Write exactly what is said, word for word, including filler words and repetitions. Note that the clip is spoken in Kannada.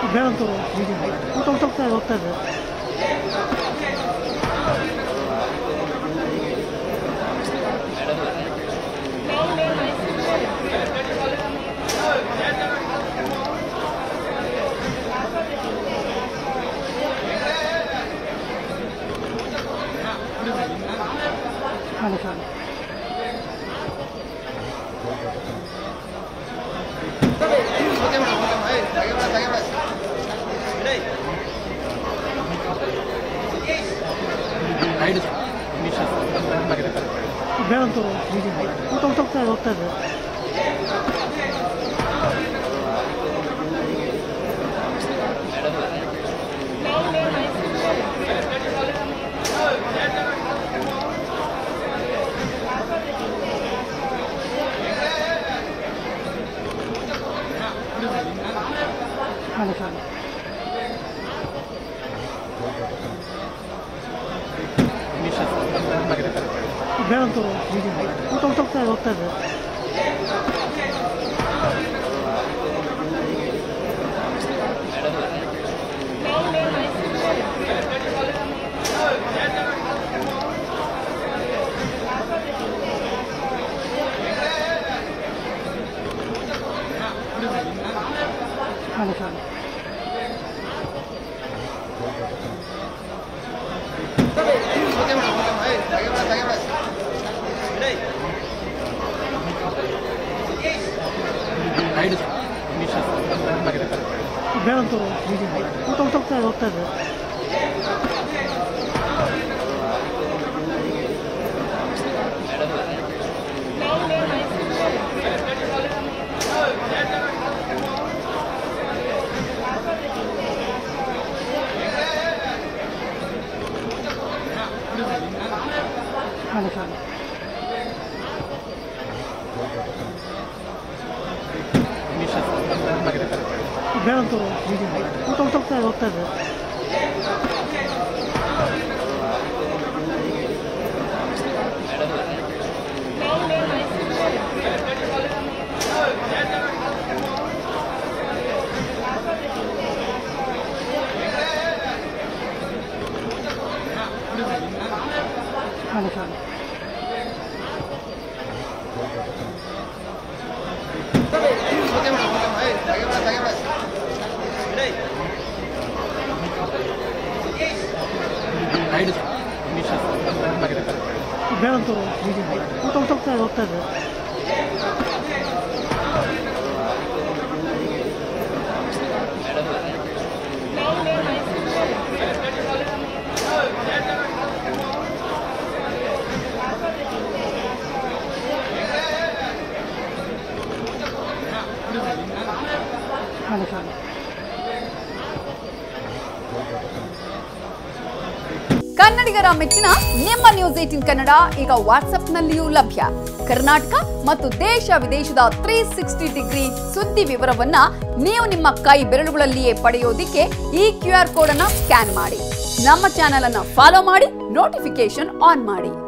ಬೇಡಂತೂ ಊಟ ಊಟ ಹೋಗ್ತಾ ಇದೆ ಹೋಗ್ತಾ ಇದೆ ಹಾಂ ಸರ್ ಬೇಡಂತೂ ಊಟ ಊಟ ಹೋಗ್ತಾ ಇದೆ ಹೋಗ್ತಾ ಇದೆ ಹಾಂ ಸರ್ ಬೇಡಂತೂ ಊಟ ಊಟ ಹೋಗ್ತಾ ಇದೆ ಹೋಗ್ತಾ ಇದೆ ಹಾಂ ಸರ್ ಬೇಡಂತೂ ಊಟ ಊಟ ಹೋಗ್ತಾ ಇದೆ ಹೋಗ್ತಾ ಇದೆ ಹಾಂ ಸರ್ ಬೇಡಂತೂ ಊಟ ಊಟ ಹೋಗ್ತಾ ಇದೆ ಹೋಗ್ತಾ ಇದೆ ಹಾಂ ಸರ್ ಬೇಡಂತೂ ಊಟ ಊಟ ಹೋಗ್ತಾ ಇದೆ ಹೋಗ್ತಾ ಇದೆ ಹಾಂ ಸರ್ ಕನ್ನಡಿಗರ ಮೆಚ್ಚಿನ ನಿಮ್ಮ ನ್ಯೂಸ್ ಏಟೀನ್ ಕನ್ನಡ ಈಗ ವಾಟ್ಸ್ಆಪ್ನಲ್ಲಿಯೂ ಲಭ್ಯ. ಕರ್ನಾಟಕ ಮತ್ತು ದೇಶ ವಿದೇಶದ ತ್ರೀ ಸಿಕ್ಸ್ಟಿ ಡಿಗ್ರಿ ಸುದ್ದಿ ವಿವರವನ್ನ ನೀವು ನಿಮ್ಮ ಕೈ ಬೆರಳುಗಳಲ್ಲಿಯೇ ಪಡೆಯೋದಿಕ್ಕೆ ಈ ಕ್ಯೂ ಆರ್ ಕೋಡ್ ಅನ್ನ ಸ್ಕ್ಯಾನ್ ಮಾಡಿ. ನಮ್ಮ ಚಾನೆಲ್ ಅನ್ನ ಫಾಲೋ ಮಾಡಿ, ನೋಟಿಫಿಕೇಶನ್ ಆನ್ ಮಾಡಿ.